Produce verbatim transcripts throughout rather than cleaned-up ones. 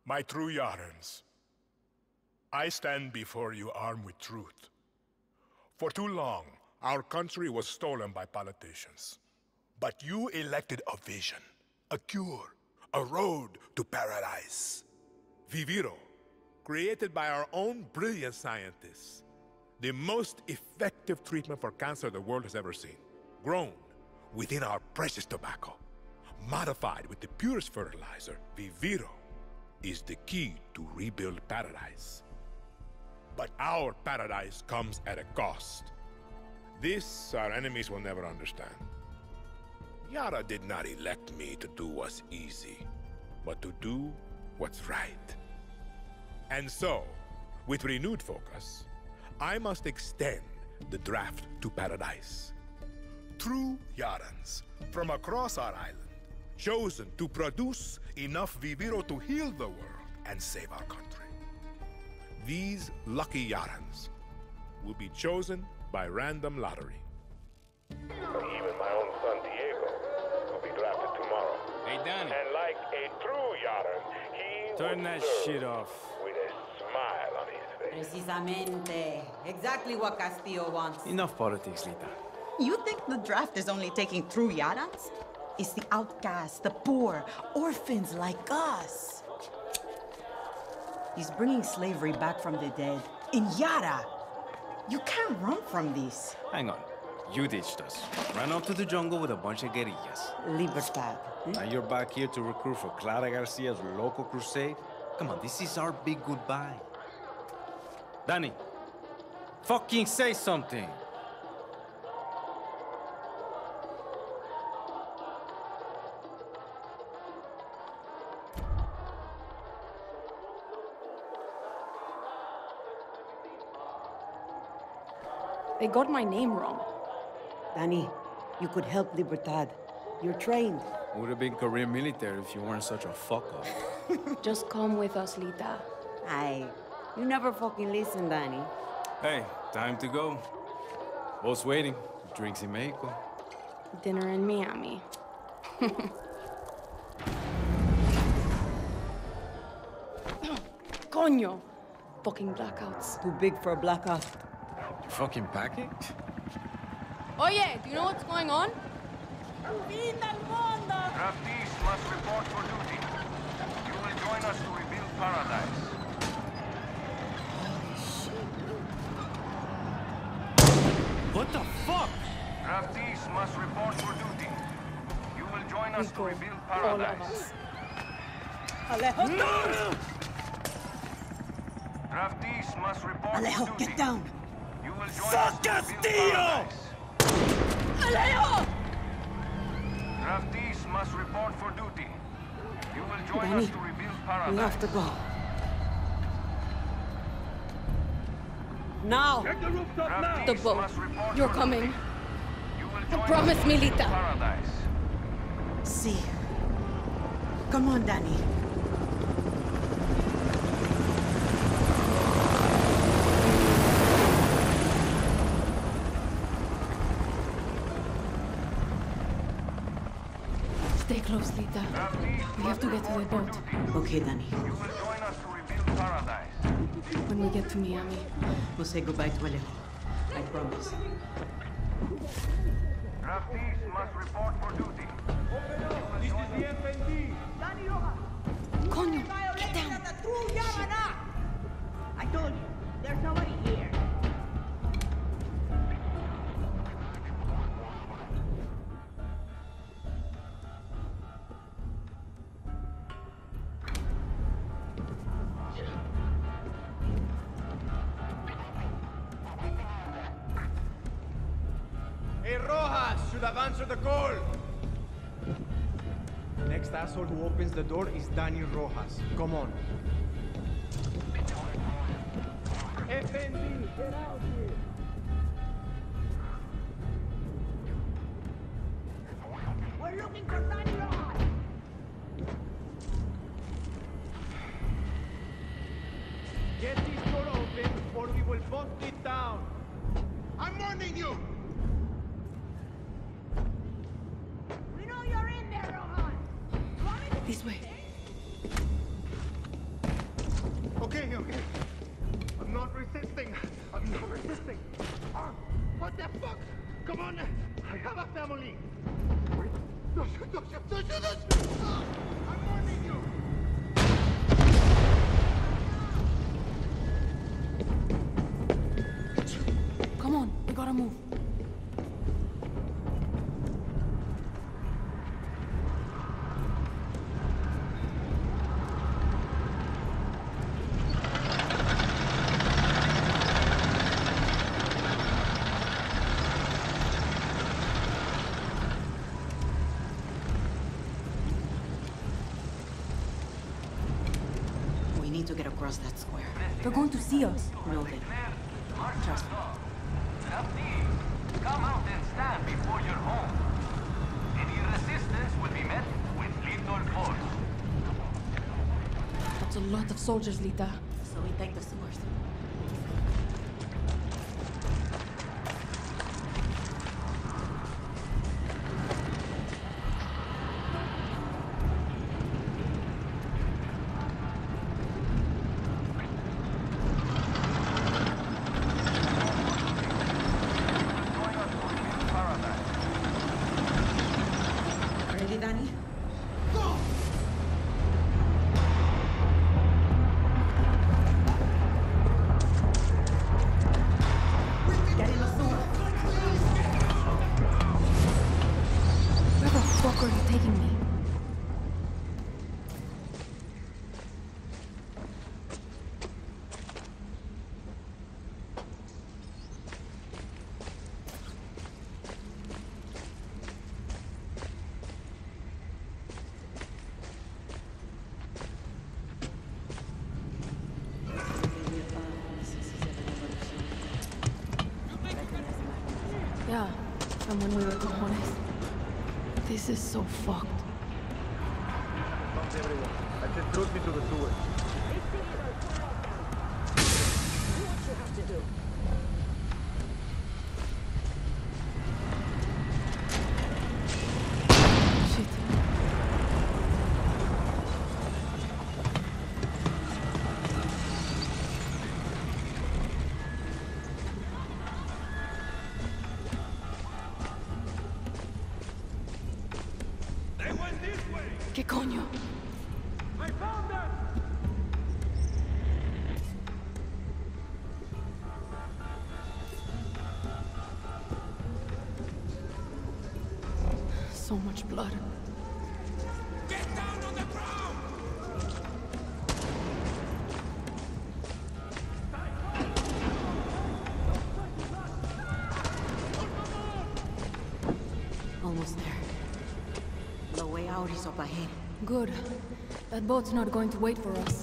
My true Yarans, I stand before you armed with truth. For too long, our country was stolen by politicians. But you elected a vision, a cure, a road to paradise. Viviro, created by our own brilliant scientists. The most effective treatment for cancer the world has ever seen. Grown within our precious tobacco. Modified with the purest fertilizer, Viviro is the key to rebuild paradise. But our paradise comes at a cost. This our enemies will never understand. Yara did not elect me to do what's easy, but to do what's right. And so, with renewed focus, I must extend the draft to paradise. True Yarans from across our island, chosen to produce enough Viviro to heal the world and save our country. These lucky Yarans will be chosen by random lottery. Even my own son Diego will be drafted tomorrow. Hey, Danny. And like a true Yaran, he Turn will that serve shit off. with a smile on his face. Precisamente. Exactly what Castillo wants. Enough politics, Lita. You think the draft is only taking true Yarans? It's the outcasts, the poor, orphans like us. He's bringing slavery back from the dead. In Yara! You can't run from this. Hang on. You ditched us. Ran off to the jungle with a bunch of guerrillas. Libertad. Hmm? Now you're back here to recruit for Clara Garcia's local crusade? Come on, this is our big goodbye. Danny, fucking say something! They got my name wrong. Danny, you could help Libertad. You're trained. Would have been career military if you weren't such a fuck-up. Just come with us, Lita. Aye. You never fucking listen, Danny. Hey, time to go. Boss waiting. Drinks in Mexico. Dinner in Miami. Coño! Fucking blackouts. Too big for a blackout. You fucking packing? Oh yeah, do you know what's going on? Draftees must report for duty. You will join us to rebuild paradise. What the fuck? Draftees must report for duty. You will join us to Go. rebuild All of paradise. us. Alejo, down! Draftees must report Alejo, for duty. get down! You will join us to rebuild paradise. Alejo! Draftees must report for duty. You will join Danny, us to rebuild we paradise. have to go. Now! Draftees The boat. must report You're for coming. duty. You will join promise us to me, rebuild Lita. Paradise. See. Come on, Danny. Stay close, Lita. We have to get to the boat. Okay, Danny. You will join us to rebuild paradise. When we get to Miami. We'll say goodbye to Alejo. I promise. Draftees must report for duty. This is the F N D. Coño, get down. I told you, there's nobody here. Hey, Rojas should have answered the call. Next asshole who opens the door is Danny Rojas. Come on. F N D, get out here. We're looking for Danny Rojas. Get this door open or we will both it down. I'm warning you! We know you're in there, Rojas. This way. okay? I'm not resisting. I'm not resisting. Ah, what the fuck? Come on. I have a family. Wait. Don't shoot, don't shoot, don't shoot, don't shoot. Ah, I'm warning you. Come on, we gotta move. We need to get across that square. They're going to see us. Noted. Trust me. Rapti, come out and stand before your home. Any resistance will be met with lethal force. That's a lot of soldiers, Lita. So we take the sewers. Ready, Danny? Get in the sewer. Where the fuck are you taking me? Yeah, from when we were cojones. This is so fucked. Fuck everyone. I said throw me to the sewers. Shit. ¿Qué coño? I found them! So much blood. Get down on the ground! Almost there. The way out is up ahead. Good. That boat's not going to wait for us.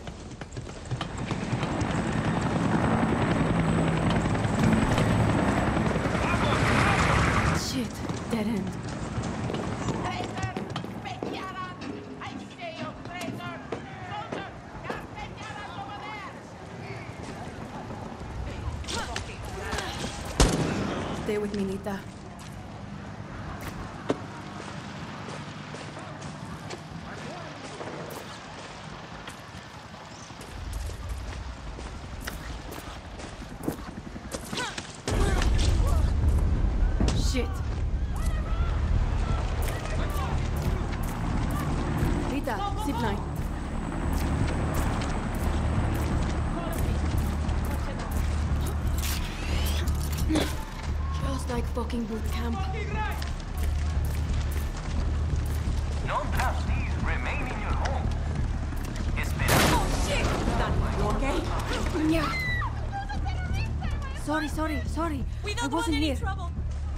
Shit. Dead end. Stay with me, Nita. Shit. Rita, zipline. Just like fucking boot camp. None past these remain in your home. Espera. You okay? Yeah. Sorry, sorry, sorry. We don't I wasn't want any here. trouble.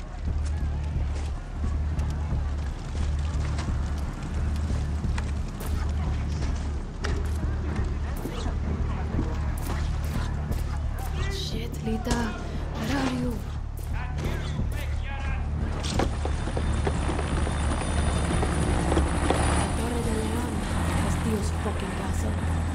Shit, Lita. Where are you? La Torre de León. Castillo's fucking castle.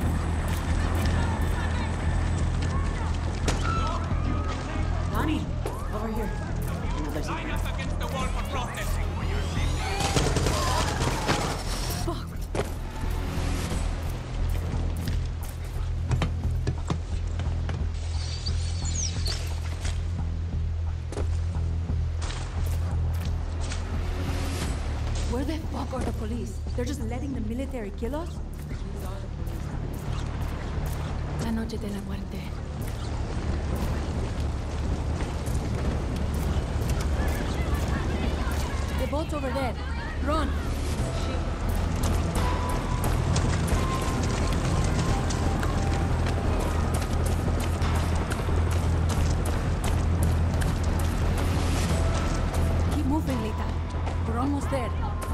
Donnie, over here. Another secret. Line up against the wall for processing. Fuck. police. They're just letting the military kill us? La noche de la muerte. The boat's over there. Run! Keep moving, Lita. We're almost there.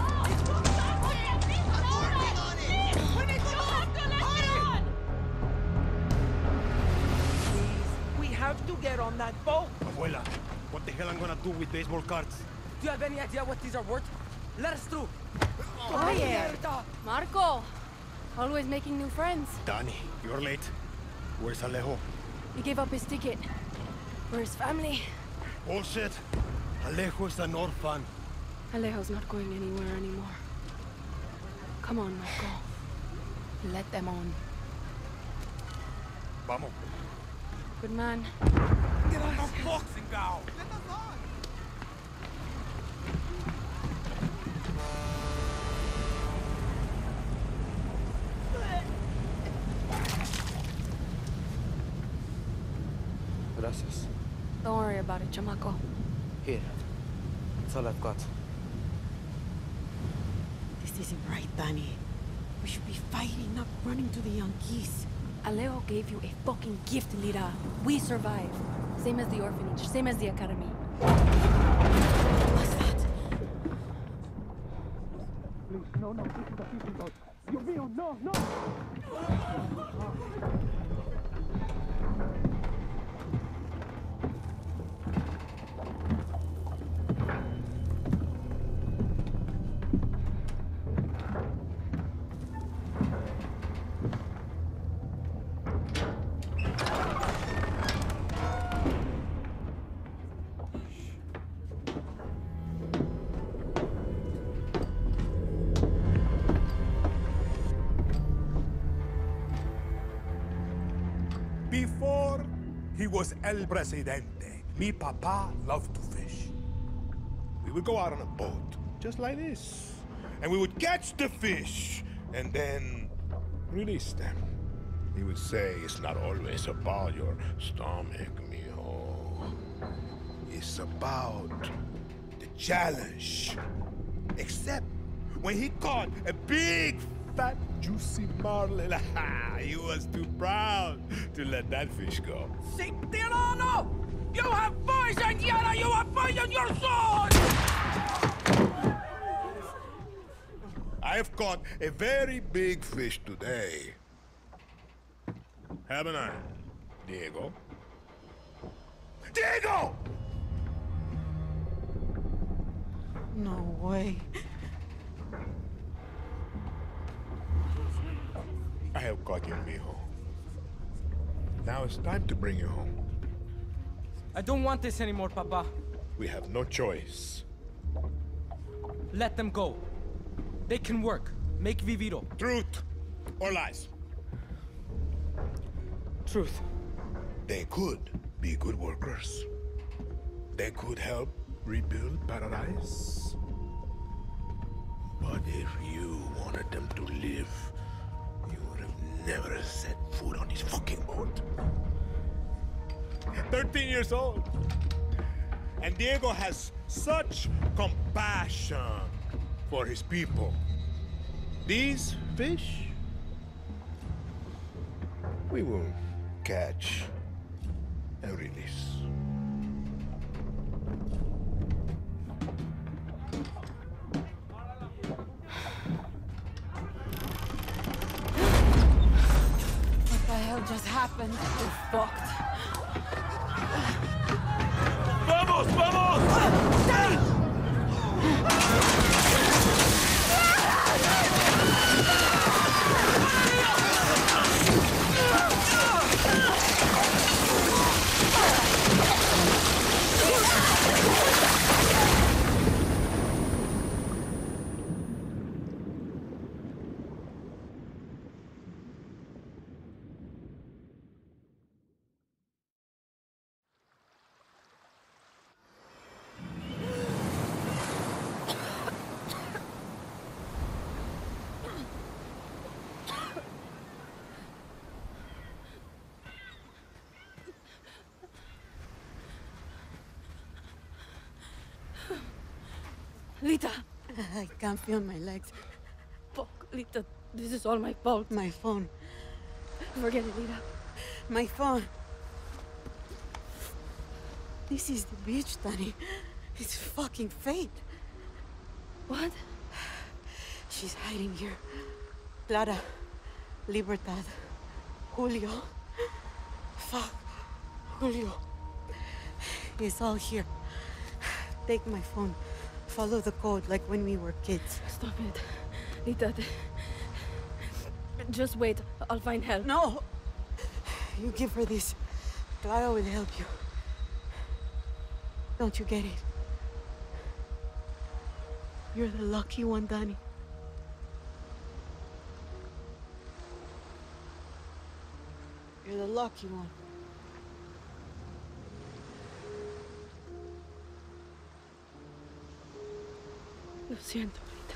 We have to get on that boat. Abuela, what the hell I'm gonna do with baseball cards? Do you have any idea what these are worth? Let us through. Quiet! Marco! Always making new friends. Danny, you're late. Where's Alejo? He gave up his ticket. For his family. Bullshit. Alejo is an orphan. Alejo's not going anywhere anymore. Come on, Marco. Let them on. Vamos. Good man. Get on the boxing gown. Gracias. Don't worry about it, chamaco. Here. That's all I've got. This isn't right, Danny. We should be fighting, not running to the Yankees. Alejo gave you a fucking gift, Lira. We survived. Same as the orphanage, same as the academy. What's that? Please, no, no, this is a fishing boat. Dios mío, no, no! Before he was El Presidente, mi papa loved to fish. We would go out on a boat, just like this, and we would catch the fish, and then release them. He would say, it's not always about your stomach, mijo. It's about the challenge. Except when he caught a big, fat, juicy marlin, he was too proud to let that fish go. Si tirano! You have poisoned Yara! You have poisoned your sword! I have caught a very big fish today. Haven't I, Diego? Diego! No way. I have caught you, mijo. Now it's time to bring you home. I don't want this anymore, Papa. We have no choice. Let them go. They can work. Make Viviro. Truth or lies? Truth. They could be good workers. They could help rebuild paradise. But if you wanted them to live, you would have never set foot on his fucking boat. thirteen years old. And Diego has such compassion for his people. These fish, we will catch and release. What the hell just happened? We're fucked. Vamos, vamos! Danny! Lita! I can't feel my legs. Fuck, Lita. This is all my fault. My phone. Forget it, Lita. My phone. This is the beach, Danny. It's fucking fate. What? She's hiding here. Clara. Libertad. Julio. Fuck. Julio. It's all here. Take my phone. Follow the code like when we were kids. Stop it. Lita. Just wait. I'll find help. No! You give her this. Clara will help you. Don't you get it? You're the lucky one, Danny. You're the lucky one. Lo siento, Lita.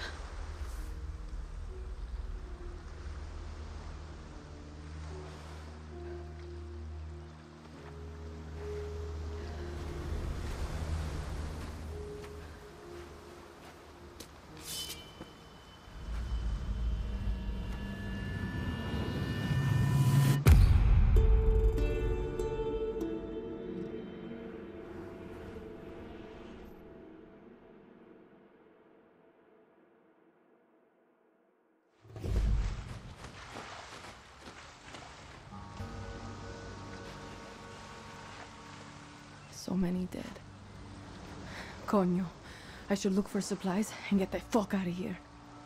So many dead. Coño. I should look for supplies and get the fuck out of here.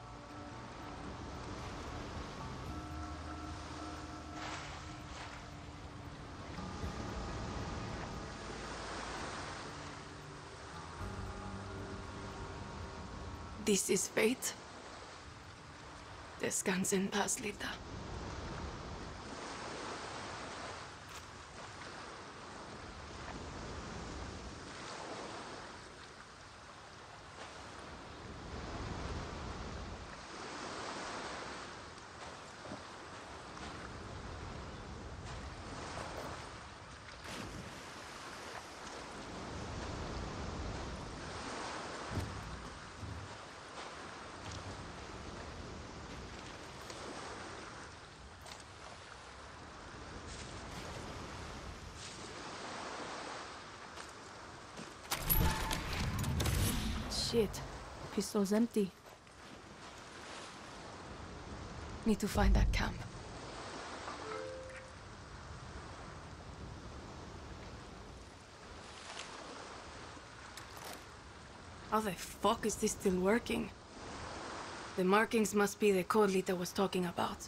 This is fate. Descansa en paz, Lita. Shit. Pistol's empty. Need to find that camp. How the fuck is this still working? The markings must be the code Lita was talking about.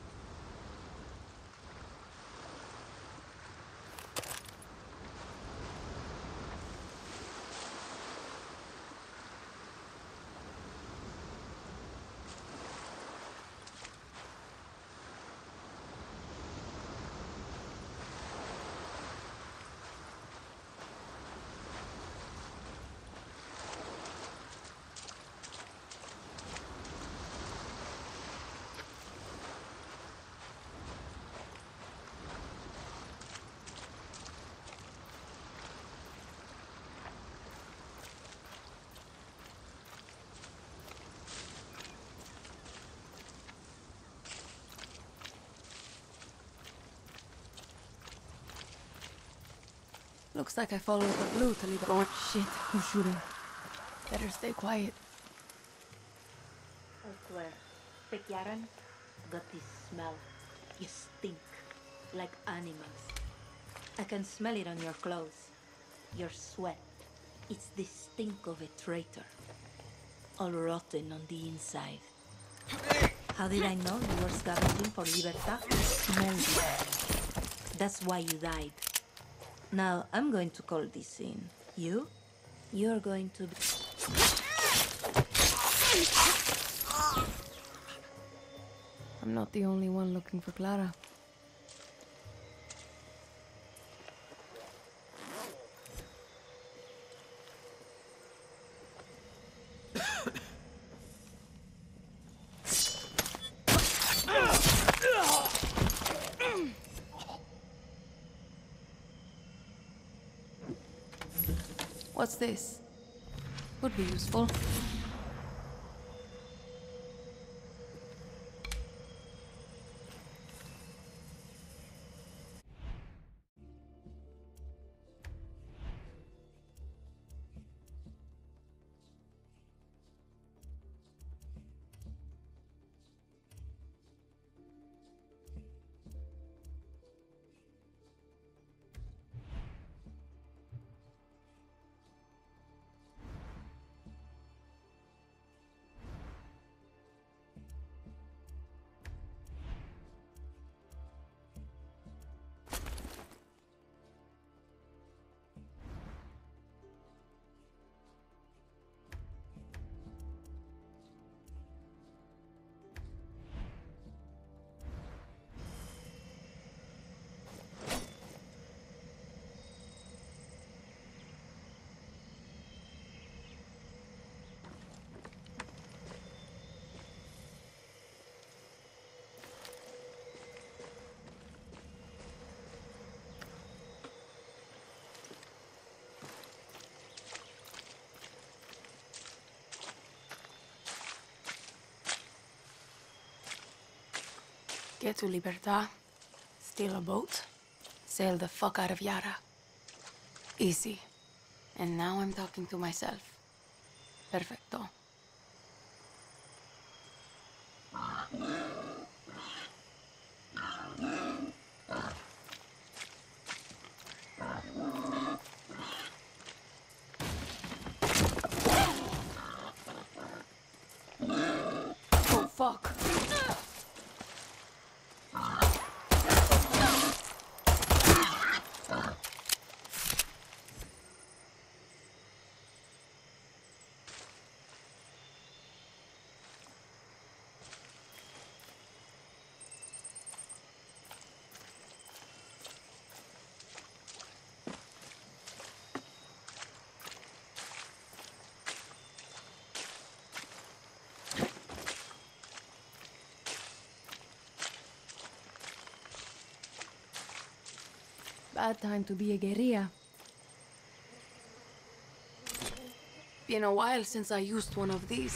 Looks like I followed the blue to leave. Oh shit, who's shooting? Better stay quiet. I swear, Pekyaran got this smell. You stink like animals. I can smell it on your clothes. Your sweat. It's the stink of a traitor. All rotten on the inside. How did I know you were scavenging for Libertad? Smelled it. That's why you died. Now, I'm going to call this in. You? You're going to be... I'm not the only one looking for Clara. What's this? Would be useful. Get to Libertad, steal a boat, sail the fuck out of Yara. Easy. And now I'm talking to myself. Perfecto. Oh, fuck. Bad time to be a guerrilla. Been a while since I used one of these.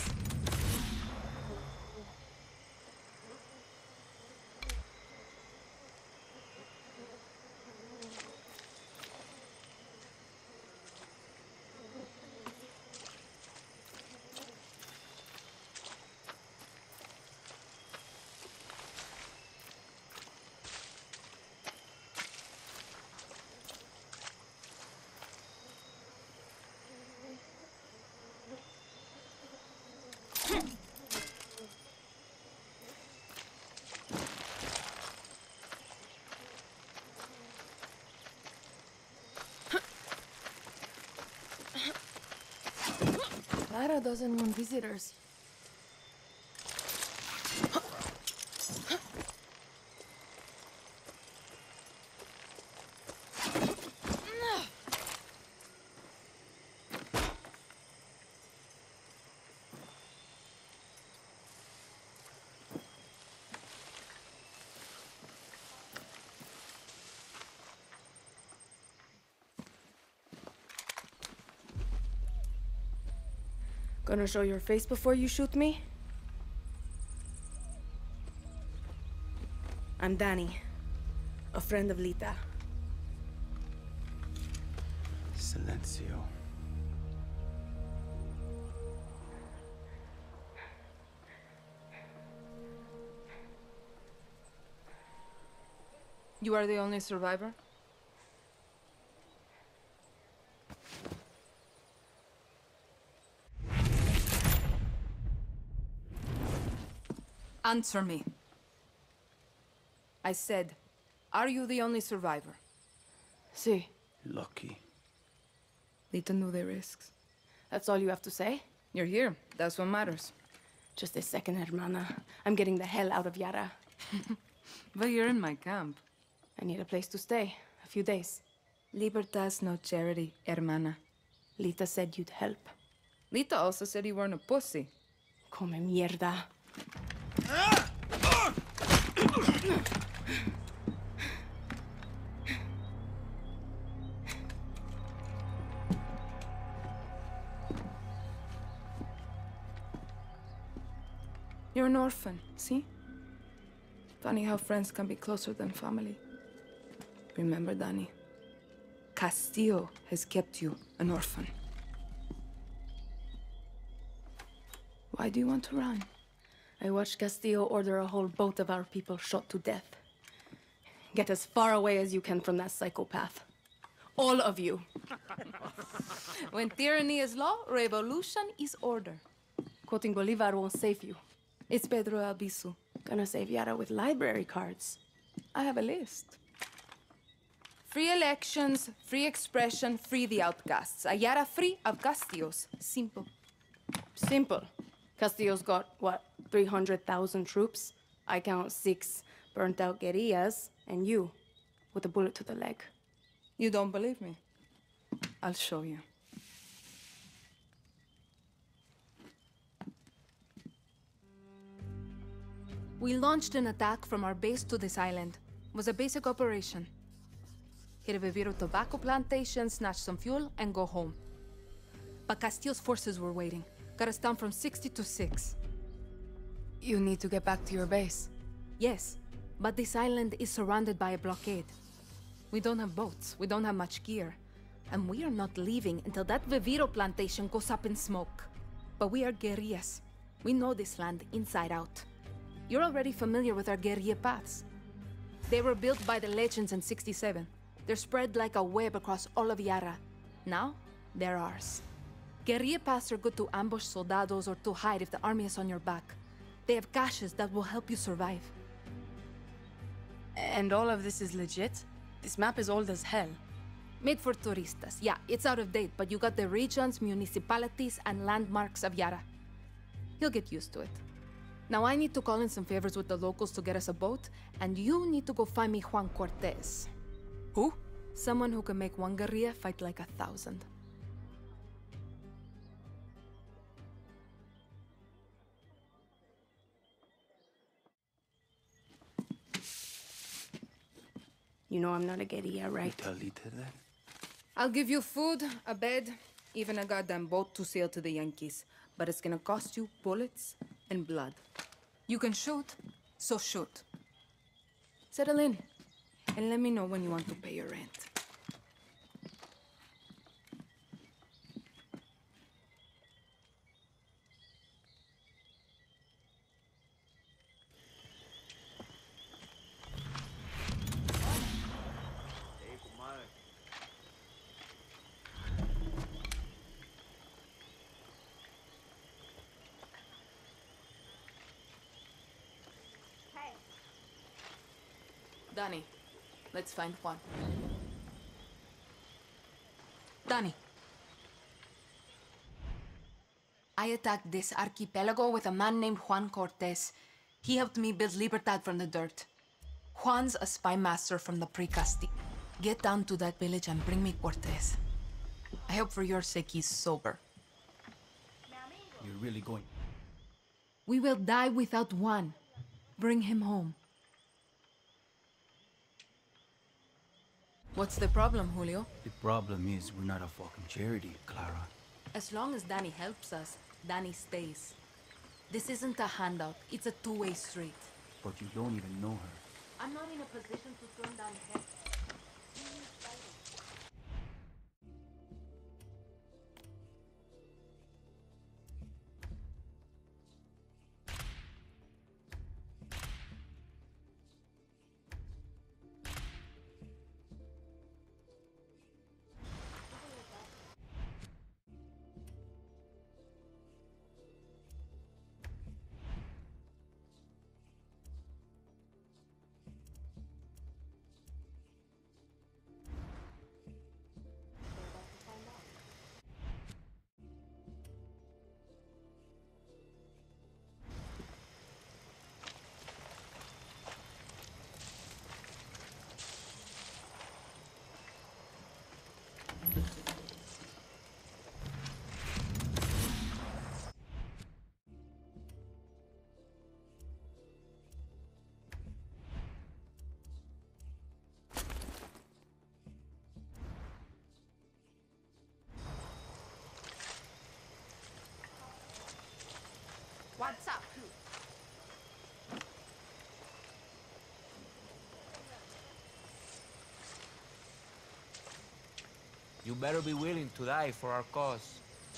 Clara doesn't want visitors. Gonna show your face before you shoot me? I'm Danny, a friend of Lita. Silencio. You are the only survivor? Answer me. I said, are you the only survivor? Si. Lucky. Lita knew the risks. That's all you have to say? You're here. That's what matters. Just a second, hermana. I'm getting the hell out of Yara. But you're in my camp. I need a place to stay. A few days. Libertad's no charity, hermana. Lita said you'd help. Lita also said you weren't a pussy. Come mierda. You're an orphan, see? Funny how friends can be closer than family. Remember, Danny, Castillo has kept you an orphan. Why do you want to run? I watched Castillo order a whole boat of our people shot to death. Get as far away as you can from that psychopath. All of you. When tyranny is law, revolution is order. Quoting Bolivar won't save you. It's Pedro Albizu. Gonna save Yara with library cards. I have a list. Free elections, free expression, free the outcasts. A Yara free of Castillos. Simple. Simple. Castillo's got, what, three hundred thousand troops? I count six burnt-out guerrillas, and you, with a bullet to the leg. You don't believe me? I'll show you. We launched an attack from our base to this island. It was a basic operation. Hit a Viviro tobacco plantation, snatch some fuel, and go home. But Castillo's forces were waiting. Got us down from sixty to six. You need to get back to your base. Yes, But this island is surrounded by a blockade. We don't have boats, we don't have much gear. And we are not leaving until that Viviro plantation goes up in smoke. But we are guerrillas. We know this land inside out. You're already familiar with our guerrilla paths. They were built by the legends in sixty-seven. They're spread like a web across all of Yara. Now, they're ours. Guerrilla paths are good to ambush soldados or to hide if the army is on your back. They have caches that will help you survive. And all of this is legit? This map is old as hell. Made for turistas. Yeah, it's out of date, but you got the regions, municipalities, and landmarks of Yara. You'll get used to it. Now I need to call in some favors with the locals to get us a boat, and you need to go find me Juan Cortez. Who? Someone who can make one guerrilla fight like a thousand. You know I'm not a guerrilla, right? You tell Lita that? I'll give you food, a bed, even a goddamn boat to sail to the Yankees. But it's gonna cost you bullets and blood. You can shoot, so shoot. Settle in, and let me know when you want to pay your rent. Danny, let's find Juan. Danny. I attacked this archipelago with a man named Juan Cortez. He helped me build Libertad from the dirt. Juan's a spy master from the Precasti. Get down to that village and bring me Cortez. I hope for your sake he's sober. You're really going? We will die without Juan. Bring him home. What's the problem, Julio? The problem is we're not a fucking charity, Clara. As long as Danny helps us, Danny stays. This isn't a handout, it's a two-way street. But you don't even know her. I'm not in a position to turn down heads. What's up? You better be willing to die for our cause.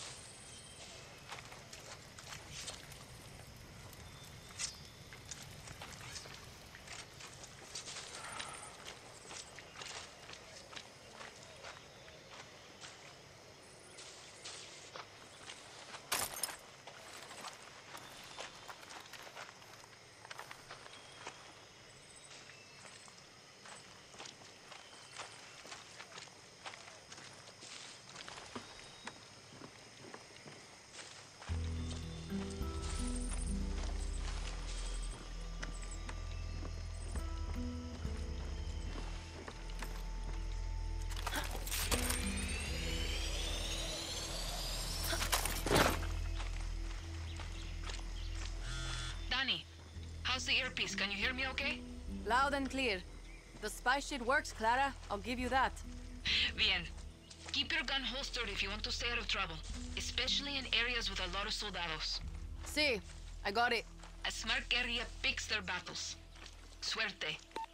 Danny, how's the earpiece? Can you hear me okay? Loud and clear. The spy shit works, Clara. I'll give you that. Bien. Keep your gun holstered if you want to stay out of trouble, especially in areas with a lot of soldados. See, I got it. A smart guerrilla picks their battles. Suerte.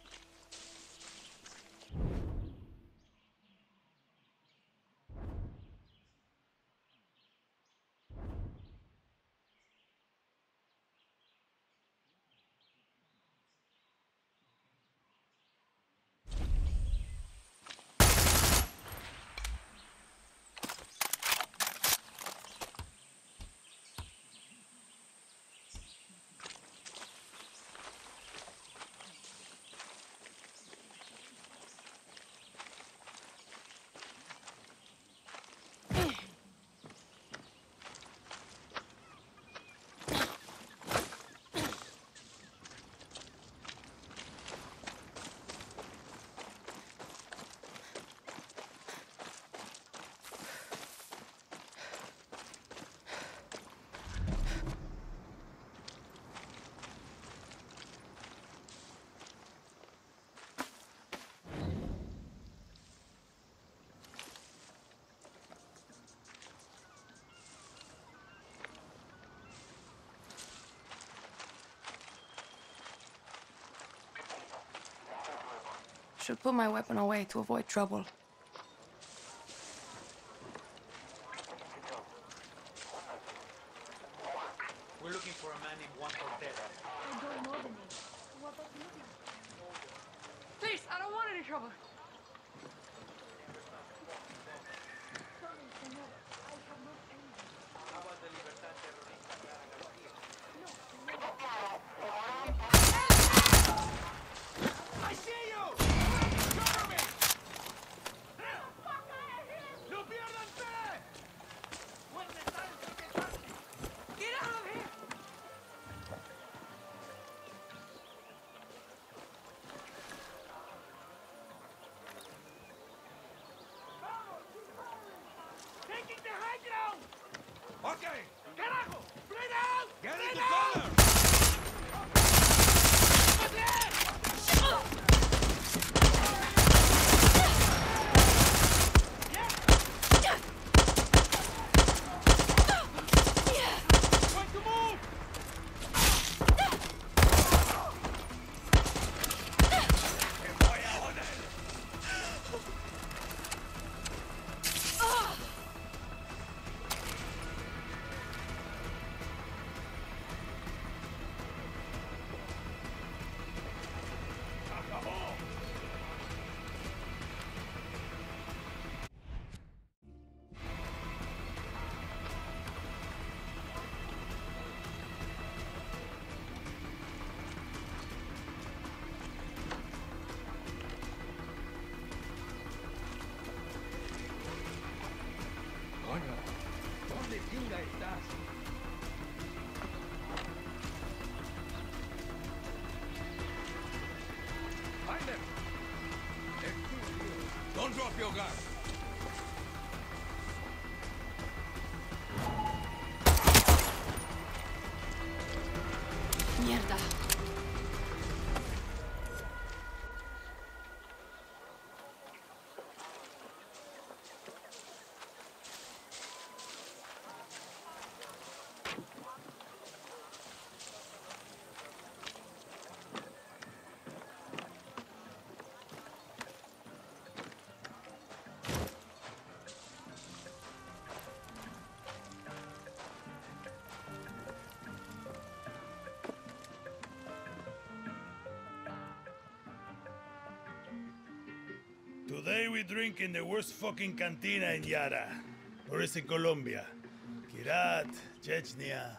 Should put my weapon away to avoid trouble. We're looking for a man named Juan Cortez. I don't know the name. What about you? Please, I don't want any trouble. Sorry, senor. I have not anything. How about the Libertad Terrorista Clara Garcia? No, senor. I see you! Cover me! ¡No pierdan fe! Get out of here! Taking the high ground! Okay! Carajo! Spread out! Get into cover! ¿Dónde chinga estás? Find them! Don't drop your gun! Mierda. Today we drink in the worst fucking cantina in Yara. Or is it Colombia? Kirat, Chechnya.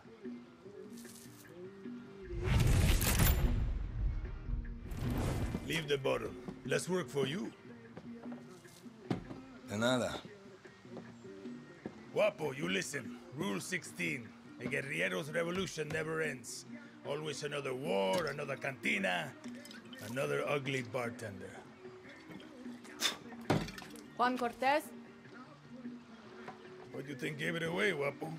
Leave the bottle. Let's work for you. De nada. Guapo, you listen. Rule sixteen. A guerrillero's revolution never ends. Always another war, another cantina, another ugly bartender. Juan Cortez? What do you think gave it away, Guapo?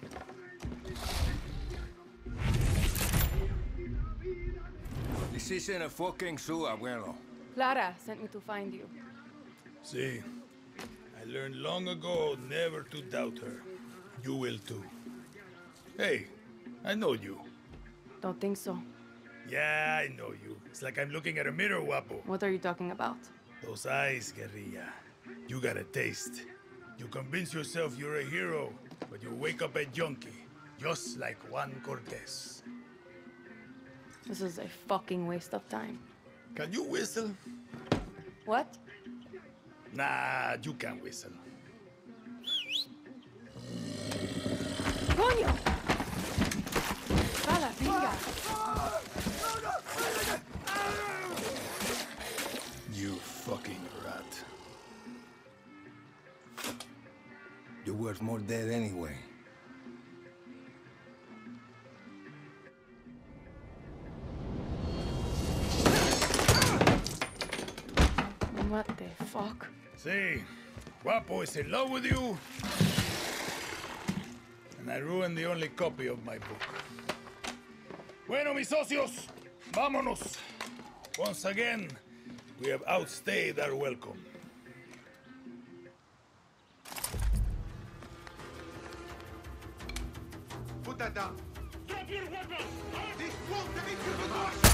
This isn't a fucking zoo, abuelo. Clara sent me to find you. See, I learned long ago never to doubt her. You will too. Hey, I know you. Don't think so. Yeah, I know you. It's like I'm looking at a mirror, Guapo. What are you talking about? Those eyes, Guerrilla. You got a taste. You convince yourself you're a hero, but you wake up a junkie, just like Juan Cortez. This is a fucking waste of time. Can you whistle? What? Nah, you can't whistle. Coño! Fala, venga! You fucking rat. You're worth more dead anyway. What the fuck? See, Guapo is in love with you, and I ruined the only copy of my book. Bueno, mis socios, vámonos. Once again, we have outstayed our welcome. Put that down. Drop your weapons! This won't make you the